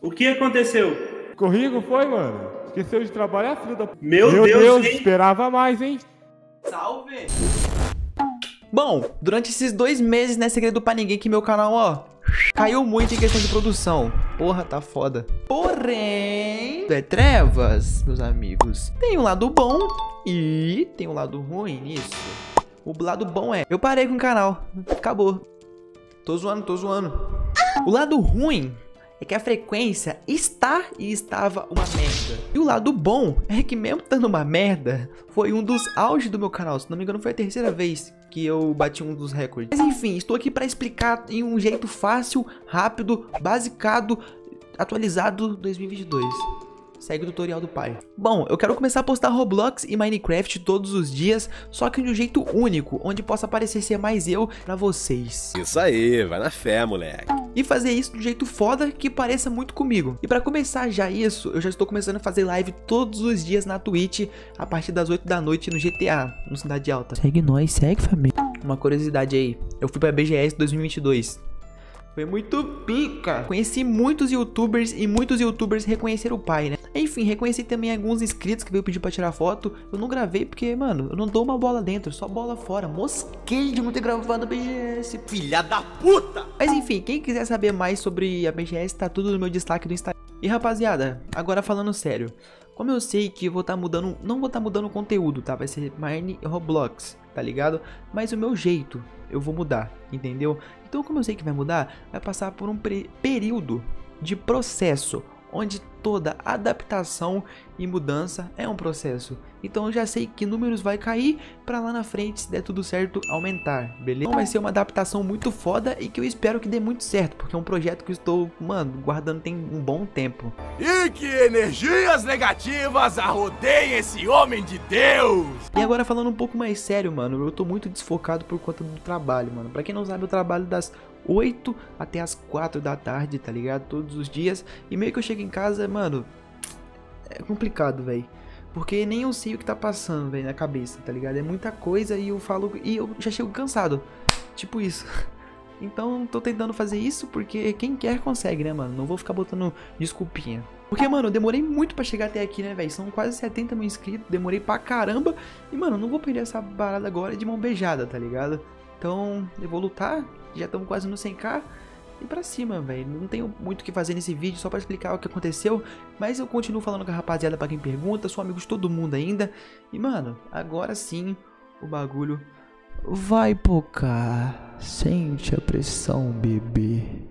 O que aconteceu? Corrigo foi, mano? Esqueceu de trabalhar, filho da... Meu Deus, hein? Esperava mais, hein? Salve! Bom, durante esses 2 meses não é segredo pra ninguém que meu canal, ó, caiu muito em questão de produção. Porra, tá foda. Porém, é trevas, meus amigos. Tem um lado bom e tem um lado ruim nisso. O lado bom é, eu parei com o canal. Acabou. Tô zoando. O lado ruim é que a frequência está e estava uma merda. E o lado bom é que mesmo estando uma merda, foi um dos auges do meu canal. Se não me engano, foi a 3ª vez que eu bati um dos recordes. Mas enfim, estou aqui para explicar em um jeito fácil, rápido, basicado, atualizado 2022. Segue o tutorial do pai. Bom, eu quero começar a postar Roblox e Minecraft todos os dias, só que de um jeito único, onde possa parecer ser mais eu pra vocês. Isso aí, vai na fé, moleque. E fazer isso de um jeito foda que pareça muito comigo. E pra começar já isso, eu já estou começando a fazer live todos os dias na Twitch, a partir das 8 da noite no GTA, no Cidade Alta. Segue nós, segue família. Uma curiosidade aí, eu fui pra BGS 2022. Foi muito pica. Conheci muitos youtubers e muitos youtubers reconheceram o pai, né? Enfim, reconheci também alguns inscritos que veio pedir pra tirar foto. Eu não gravei porque, mano, eu não dou uma bola dentro, só bola fora. Mosquei de não ter gravado a BGS. Filha da puta! Mas enfim, quem quiser saber mais sobre a BGS, tá tudo no meu destaque do Instagram. E rapaziada, agora falando sério. Como eu sei que eu vou estar mudando, não vou estar mudando o conteúdo, tá? Vai ser Mine e Roblox, tá ligado? Mas o meu jeito, eu vou mudar, entendeu? Então como eu sei que vai mudar, vai passar por um período de processo, onde toda adaptação e mudança é um processo. Então eu já sei que números vai cair pra lá na frente, se der tudo certo, aumentar, beleza? Então vai ser uma adaptação muito foda e que eu espero que dê muito certo, porque é um projeto que eu estou, mano, guardando tem um bom tempo. E que energias negativas arrodeiem esse homem de Deus! E agora falando um pouco mais sério, mano, eu tô muito desfocado por conta do trabalho, mano. Pra quem não sabe, eu trabalho das 8 até as 4 da tarde, tá ligado? Todos os dias. E meio que eu chego em casa, mano, é complicado, velho. Porque nem eu sei o que tá passando, velho, na cabeça, tá ligado? É muita coisa e eu falo e eu já chego cansado. Tipo isso. Então tô tentando fazer isso porque quem quer consegue, né, mano? Não vou ficar botando desculpinha. Porque, mano, eu demorei muito pra chegar até aqui, né, velho? São quase 70 mil inscritos, demorei pra caramba. E, mano, não vou perder essa parada agora de mão beijada, tá ligado? Então, eu vou lutar, já estamos quase no 100k. E pra cima, velho, não tenho muito o que fazer nesse vídeo, só pra explicar o que aconteceu. Mas eu continuo falando com a rapaziada pra quem pergunta, sou amigo de todo mundo ainda. E, mano, agora sim, o bagulho vai pocar. Sente a pressão, bebê.